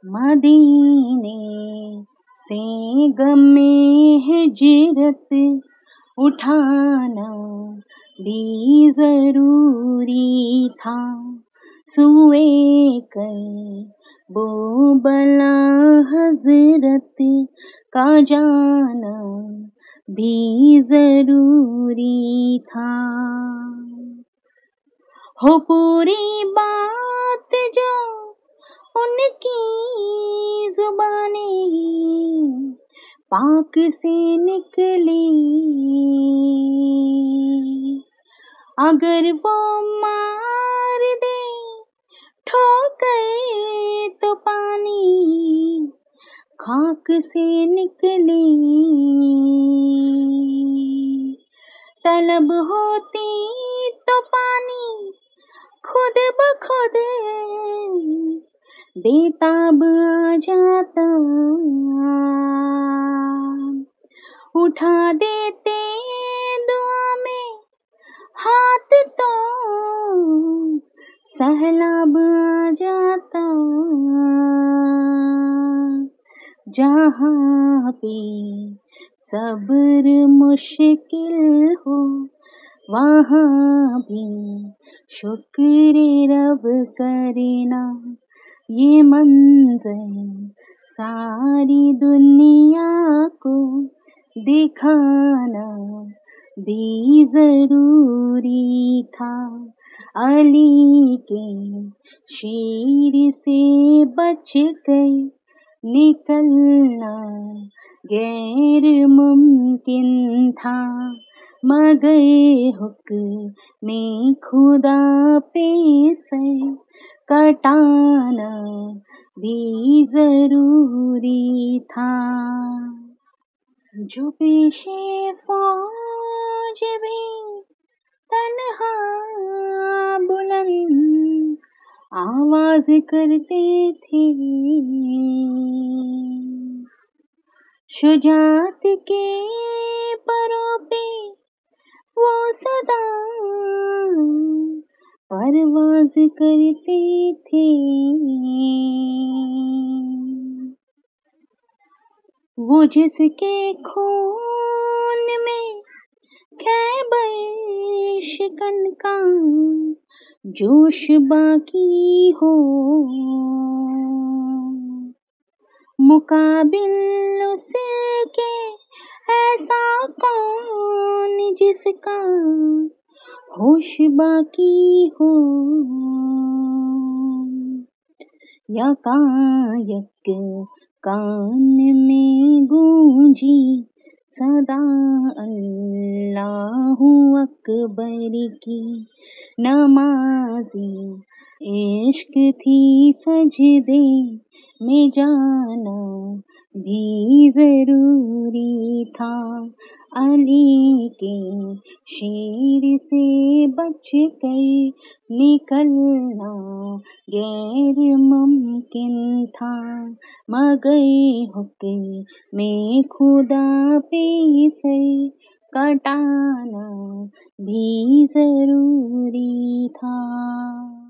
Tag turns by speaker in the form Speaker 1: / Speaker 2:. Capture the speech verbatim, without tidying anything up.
Speaker 1: मदीने से गमे हिजरत उठाना भी जरूरी था। सुए कर वो बला हजरत का जाना भी जरूरी था। हो पूरी बात जो उनकी जुबानी पाक से निकली, अगर वो मार दे ठोकर तो पानी खाक से निकली। तलब होती तो पानी खुद ब खुद बेताब आ जाता। उठा देते दुआ में हाथ तो सहलाब आ जाता। जहाँ पे सब्र मुश्किल हो वहाँ भी शुक्र रब करना। ये मंज़र सारी दुनिया को दिखाना भी जरूरी था। अली के शेर से बच कर निकलना गैर मुमकिन था, मगर हुक्म खुदा पे सर कटाना भी जरूरी था। जो पेशे फौज भी तन्हा बुलंद आवाज करते थे, शुजाअत के परों पे वो सदा परवाज करते थे। वो जिसके खून में खैबर शिकन का जोश बाकी हो, मुकाबिल उसके ऐसा कौन जिसका होश बाकी हो। यकायक कान में गूंजी सदा अल्लाहु अकबर की, नमाज़ी इश्क थी सजदे में जाना भी जरूरी था। अली के शेर से बच कर निकलना गैर मुमकिन था, मगर हुक्म खुदा पे सर कटाना भी जरूरी था।